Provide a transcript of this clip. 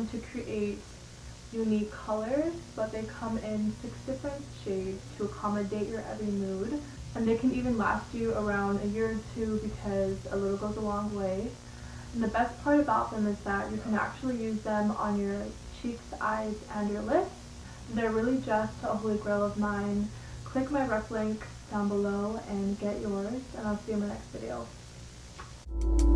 designed to create unique colors, but they come in 6 different shades to accommodate your every mood. And they can even last you around a year or two because a little goes a long way. And the best part about them is that you can actually use them on your cheeks, eyes, and your lips. They're really just a holy grail of mine. Click my rep link down below and get yours, and I'll see you in my next video.